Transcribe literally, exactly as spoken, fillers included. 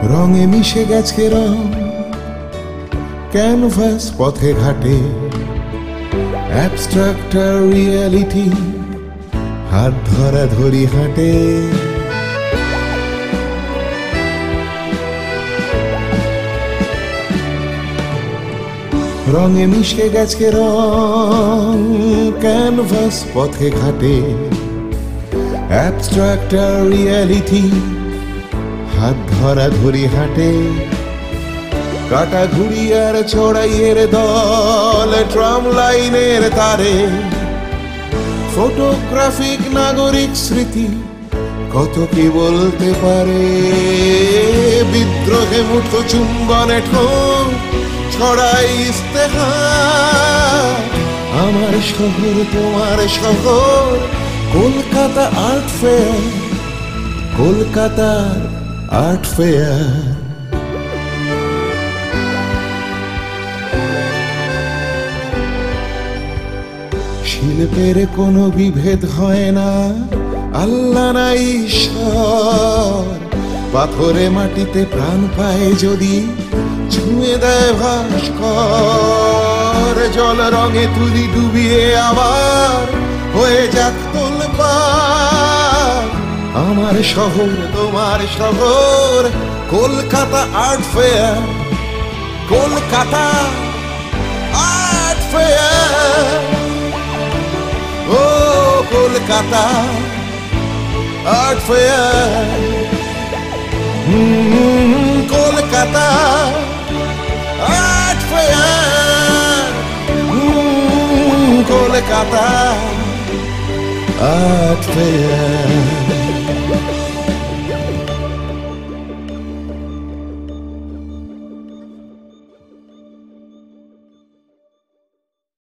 রঙে মিশে গেছে রং ক্যানভাস পথে ঘাটে, অ্যাবস্ট্রাক্ট আর রিয়ালিটি হাত ধরা ধরি হাঁটে। রঙে মিশে গেছে রং ক্যানভাস পথে ঘাটে, অ্যাবস্ট্রাক্ট আর রিয়ালিটি হাত ধরা ধরি হাঁটে। কাটা ঘুড়ি আর ছড়াইয়ের দল ট্রাম লাইনের তারে, ফটোগ্রাফিক নাগরিক স্মৃতি কত কি বলতে পারে। বিদ্রোহে মুঠো চুম্বনে ঠোঁট ছড়াই ইস্তেহার, আমার শহর তোমার শহর কলকাতা আর্ট ফেয়ার, কলকাতার আর্ট ফেয়ার। শিল্পের কোনো বিভেদ হয় না, আল্লাহ নাই ঈশ্বর। পাথরে মাটিতে প্রাণ পায় যদি ছুঁয়ে দেয় ভাস্কর। জল রঙে তুলি ডুবিয়ে আবার হয়ে যাক তোলপাড়, আমার শহর তোমার শহর Kolkata art fair, Kolkata art fair. ও Kolkata art fair, Kolkata art fair, Kolkata art fair.